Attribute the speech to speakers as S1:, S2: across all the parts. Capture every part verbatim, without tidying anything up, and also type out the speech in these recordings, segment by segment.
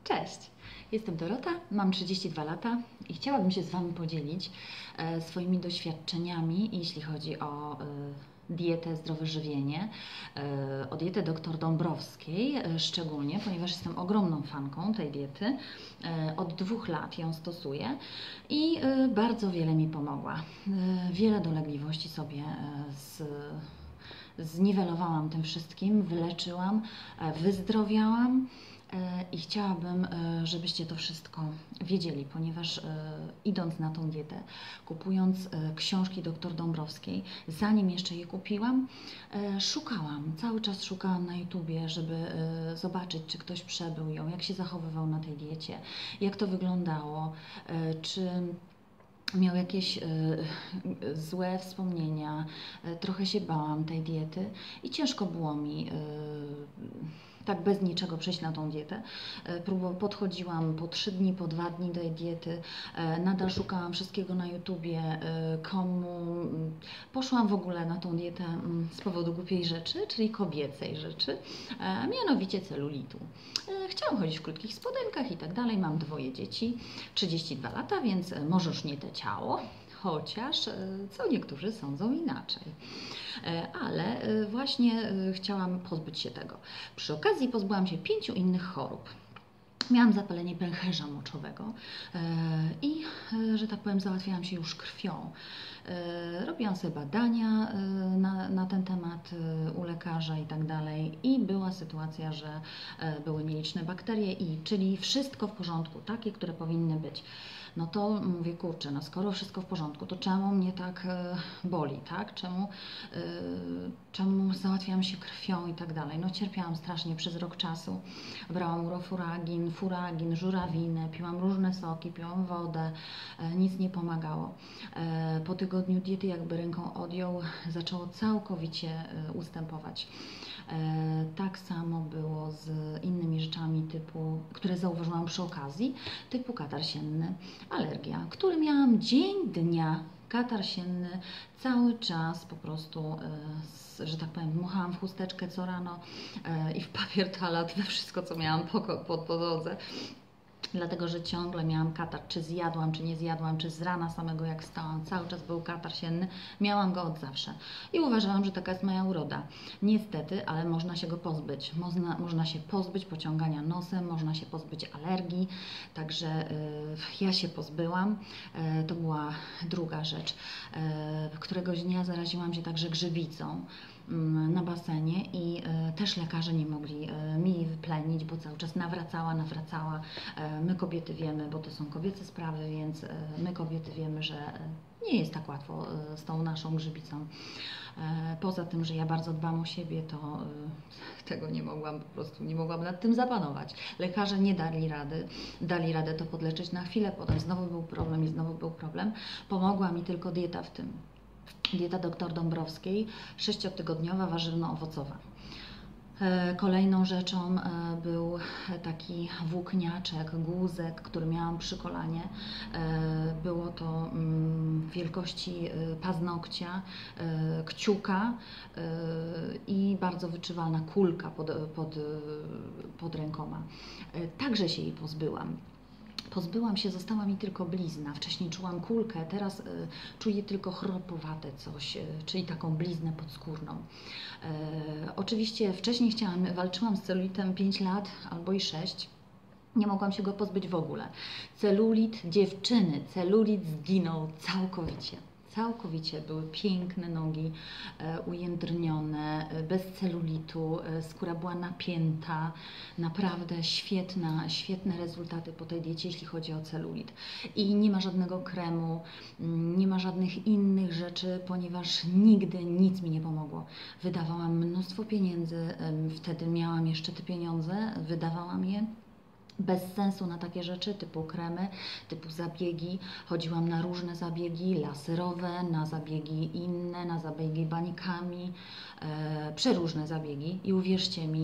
S1: Cześć, jestem Dorota, mam trzydzieści dwa lata i chciałabym się z Wami podzielić e, swoimi doświadczeniami, jeśli chodzi o e, dietę, zdrowe żywienie, e, o dietę doktor Dąbrowskiej e, szczególnie, ponieważ jestem ogromną fanką tej diety. E, od dwóch lat ją stosuję i e, bardzo wiele mi pomogła. E, wiele dolegliwości sobie e, z zniwelowałam tym wszystkim, wyleczyłam, e, wyzdrowiałam. I chciałabym, żebyście to wszystko wiedzieli, ponieważ idąc na tą dietę, kupując książki doktor Dąbrowskiej, zanim jeszcze je kupiłam, szukałam, cały czas szukałam na YouTubie, żeby zobaczyć, czy ktoś przebył ją, jak się zachowywał na tej diecie, jak to wyglądało, czy miał jakieś y, złe wspomnienia, y, trochę się bałam tej diety i ciężko było mi y, tak bez niczego przejść na tą dietę. Y, podchodziłam po trzy dni, po dwa dni do tej diety, y, nadal szukałam wszystkiego na YouTubie, y, komu y, poszłam w ogóle na tą dietę y, z powodu głupiej rzeczy, czyli kobiecej rzeczy, y, mianowicie celulitu. Y, chciałam chodzić w krótkich spodenkach i tak dalej, mam dwoje dzieci, trzydzieści dwa lata, więc może już nie te ciało, chociaż co niektórzy sądzą inaczej. Ale właśnie chciałam pozbyć się tego. Przy okazji pozbyłam się pięciu innych chorób. Miałam zapalenie pęcherza moczowego i, że tak powiem, załatwiałam się już krwią. Robiłam sobie badania na, na ten temat u lekarza i tak dalej i była sytuacja, że były nieliczne bakterie, i czyli wszystko w porządku, takie, które powinny być. No to mówię, kurczę, no skoro wszystko w porządku, to czemu mnie tak boli, tak? Czemu, czemu załatwiałam się krwią i tak dalej? No cierpiałam strasznie przez rok czasu. Brałam urofuragin, furagin, żurawinę, piłam różne soki, piłam wodę, nic nie pomagało. Po tygodniu diety jakby ręką odjął, zaczęło całkowicie ustępować. Tak samo było z innymi rzeczami typu, które zauważyłam przy okazji, typu katar sienny, alergia, który miałam dzień dnia, katar sienny, cały czas po prostu, że tak powiem, dmuchałam w chusteczkę co rano i w papier toalet, we wszystko, co miałam po, po podłodze. Dlatego, że ciągle miałam katar, czy zjadłam, czy nie zjadłam, czy z rana samego jak wstałam, cały czas był katar sienny, miałam go od zawsze. I uważałam, że taka jest moja uroda. Niestety, ale można się go pozbyć. Można, można się pozbyć pociągania nosem, można się pozbyć alergii, także y, ja się pozbyłam. Y, to była druga rzecz. Y, któregoś dnia zaraziłam się także grzybicą na basenie i y, też lekarze nie mogli y, mi wyplenić, bo cały czas nawracała, nawracała. Y, my kobiety wiemy, bo to są kobiece sprawy, więc y, my kobiety wiemy, że y, nie jest tak łatwo y, z tą naszą grzybicą. Y, poza tym, że ja bardzo dbam o siebie, to y, tego nie mogłam, po prostu nie mogłam nad tym zapanować. Lekarze nie dali rady, dali radę to podleczyć na chwilę, potem znowu był problem i znowu był problem. Pomogła mi tylko dieta w tym. Dieta doktor Dąbrowskiej, sześciotygodniowa, warzywno-owocowa. Kolejną rzeczą był taki włókniaczek, guzek, który miałam przy kolanie. Było to wielkości paznokcia, kciuka i bardzo wyczuwalna kulka pod, pod, pod rękoma. Także się jej pozbyłam. Pozbyłam się, została mi tylko blizna. Wcześniej czułam kulkę, teraz y, czuję tylko chropowate coś, y, czyli taką bliznę podskórną. Y, oczywiście wcześniej chciałam, walczyłam z celulitem pięć lat albo i sześć. Nie mogłam się go pozbyć w ogóle. Celulit, dziewczyny, celulit zginął całkowicie. Całkowicie były piękne nogi, e, ujędrnione, e, bez celulitu, e, skóra była napięta, naprawdę świetna, świetne rezultaty po tej diecie, jeśli chodzi o celulit. I nie ma żadnego kremu, nie ma żadnych innych rzeczy, ponieważ nigdy nic mi nie pomogło. Wydawałam mnóstwo pieniędzy, e, wtedy miałam jeszcze te pieniądze, wydawałam je bez sensu na takie rzeczy typu kremy, typu zabiegi. Chodziłam na różne zabiegi laserowe, na zabiegi inne, na zabiegi bańkami, e, przeróżne zabiegi i uwierzcie mi,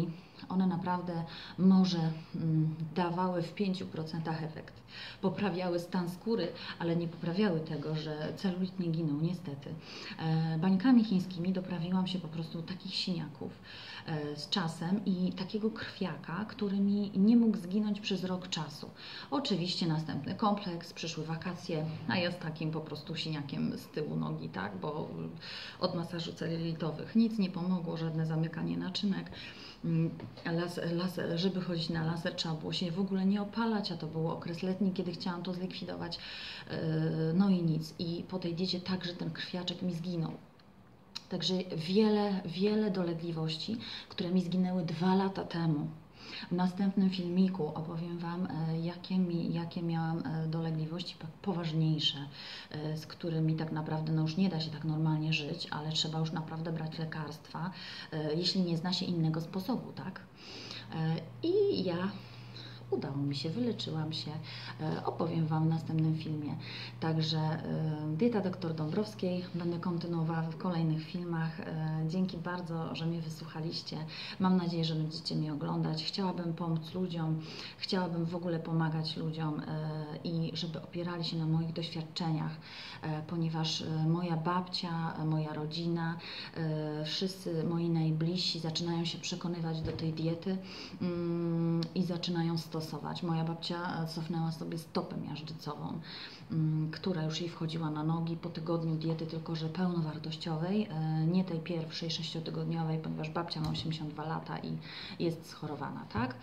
S1: one naprawdę może mm, dawały w pięciu procentach efekt. Poprawiały stan skóry, ale nie poprawiały tego, że celulit nie ginął, niestety. E, bańkami chińskimi doprawiłam się po prostu takich siniaków e, z czasem i takiego krwiaka, który mi nie mógł zginąć przez rok czasu. Oczywiście następny kompleks, przyszły wakacje, a ja z takim po prostu siniakiem z tyłu nogi, tak, bo od masażu celulitowych nic nie pomogło, żadne zamykanie naczynek. Laser, laser, żeby chodzić na laser, trzeba było się w ogóle nie opalać, a to był okres letni, kiedy chciałam to zlikwidować. No i nic. I po tej diecie także ten krwiaczek mi zginął. Także wiele, wiele dolegliwości, które mi zginęły dwa lata temu. W następnym filmiku opowiem Wam, jakie, mi, jakie miałam dolegliwości poważniejsze, z którymi tak naprawdę no już nie da się tak normalnie żyć, ale trzeba już naprawdę brać lekarstwa, jeśli nie zna się innego sposobu, tak? I ja udało mi się, wyleczyłam się, opowiem Wam w następnym filmie. Także dieta doktor Dąbrowskiej będę kontynuowała w kolejnych filmach. Dzięki bardzo, że mnie wysłuchaliście. Mam nadzieję, że będziecie mnie oglądać. Chciałabym pomóc ludziom, chciałabym w ogóle pomagać ludziom i żeby opierali się na moich doświadczeniach, ponieważ moja babcia, moja rodzina, wszyscy moi najbliżsi zaczynają się przekonywać do tej diety i zaczynają stosować. Moja babcia cofnęła sobie stopę miażdżycową, która już jej wchodziła na nogi po tygodniu diety, tylko że pełnowartościowej, nie tej pierwszej sześciotygodniowej, ponieważ babcia ma osiemdziesiąt dwa lata i jest schorowana, tak?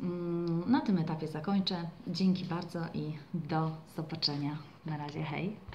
S1: Na tym etapie zakończę. Dzięki bardzo i do zobaczenia. Na razie, hej!